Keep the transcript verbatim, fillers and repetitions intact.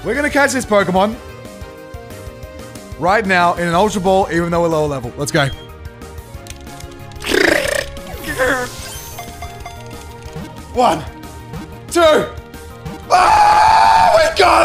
We're gonna catch this Pokemon right now in an Ultra Ball, even though we're lower level. Let's go. One, two. Ah, we got it!